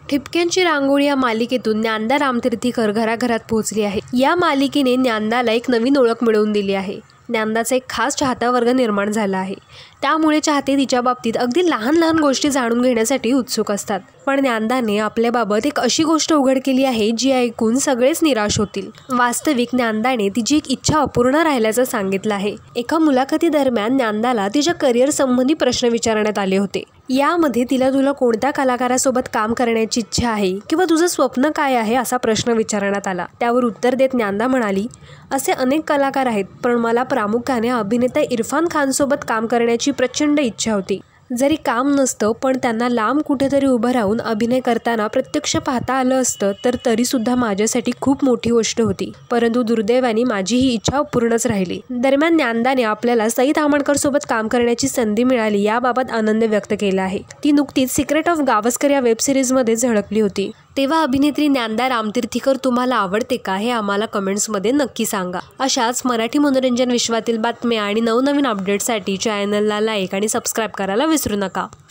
ठिपक्यांची रांगोळी या मालिकेतून ज्ञानदा रामतीर्थीकर घराघरात पोहोचली आहे। या मालिकेने ज्ञानदाला एक नवीन ओळख मिळवून दिली आहे। ज्ञानदाचा एक खास चाहता वर्ग निर्माण झाला आहे, त्यामुळे चाहते तिच्या बाबतीत अगदी लहान लहान गोष्टी जाणून घेण्यासाठी उत्सुक असतात। पण ज्ञानदाने आपल्याबाबत एक अशी गोष्ट उघड केली आहे जी ऐकून सगळेच निराश होतील। वास्तविक ज्ञानदाने तिची एक इच्छा अपूर्ण राहिल्याचं सांगितलं आहे। एका मुलाखतीदरम्यान ज्ञानदाला तिच्या करिअर संबंधी प्रश्न विचारण्यात आले होते। यामध्ये तुला कोणत्या कलाकारासोबत काम करण्याची इच्छा आहे किंवा तुझं स्वप्न काय आहे असा प्रश्न विचारण्यात आला। त्यावर उत्तर देत ज्ञानदा म्हणाली, असे अनेक कलाकार आहेत, पण मला प्रामुख्याने अभिनेता इरफान खानसोबत काम करण्याची प्रचंड इच्छा होती। जरी काम नसतं पण त्यांना लांब कुठेतरी उभं राहून अभिनय करताना प्रत्यक्ष पाहता आलं असतं तर तरीसुद्धा माझ्यासाठी खूप मोठी गोष्ट होती, परंतु दुर्दैवाने माझी ही इच्छा अपूर्णच राहिली। दरम्यान ज्ञानदाने आपल्याला सई ताम्हणकर सोबत काम करण्याची संधी मिळाली याबाबत आनंद व्यक्त केला आहे। ती नुकतीच सिक्रेट ऑफ गावस्कर या वेब सिरीजमध्ये झळकली होती। तेव्हा अभिनेत्री ज्ञानदा रामतीर्थीकर तुम्हाला आवडते का हे आम्हाला कमेंट्समध्ये नक्की सांगा। अशाच मराठी मनोरंजन विश्वातील बातम्या आणि नवनवीन अपडेट्ससाठी चॅनलला लाईक आणि सबस्क्राईब करायला विसरू नका।